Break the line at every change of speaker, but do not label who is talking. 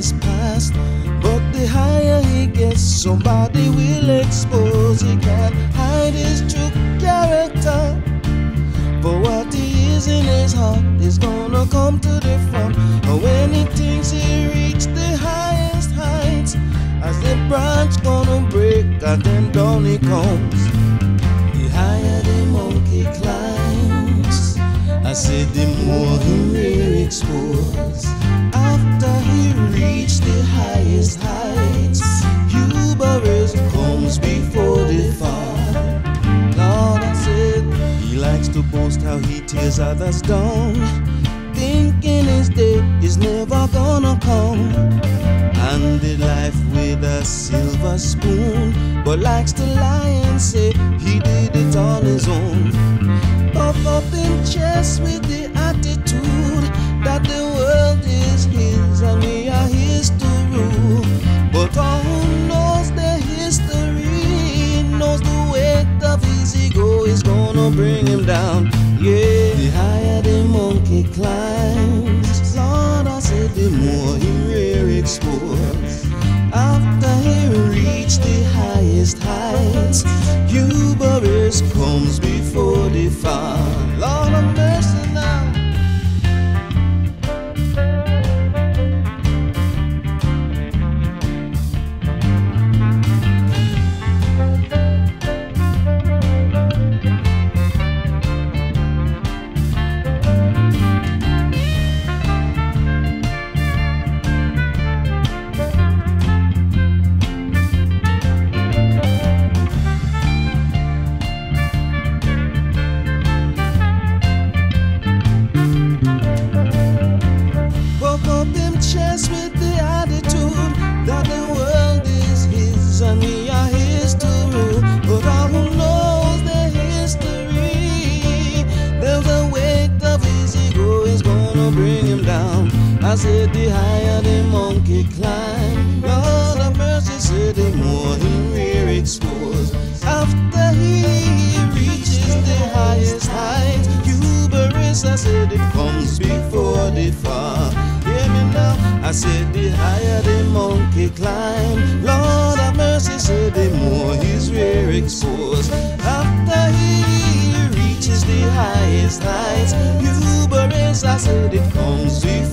his past. But the higher he gets, somebody will expose. He can't hide his true character. But what he is in his heart is gonna come to the front. When he thinks he reached the highest heights, as the branch gonna break and then down he comes. The higher the monkey climbs, I said the more he will expose. After he reached the highest heights, hubris comes before the fall. Lord, I said, he likes to boast how he tears others down, thinking his day is never gonna come. Handed life with a silver spoon, but likes to lie and say he did it on his own. Puff up in chest with the attitude that the world is his and we are his to rule. But all who knows the history knows the weight of his ego is gonna bring him down. Yeah, the higher the monkey climbs, Lord, I said, the more he will expose. After he reached the highest heights, hubris comes before the fall. Lord have mercy now. With the attitude that the world is his and we are his to rule. But all who knows the history, there's a weight of his ego is gonna bring him down. I said the higher the monkey climb, Lord of mercy, said the more he will expose. After he reaches the highest height, hubris, I said it comes before the fall. Hear me now, I said the higher the monkey climb, Lord have mercy, said the more he's rear exposed. After he reaches the highest heights, hubris, I said it comes before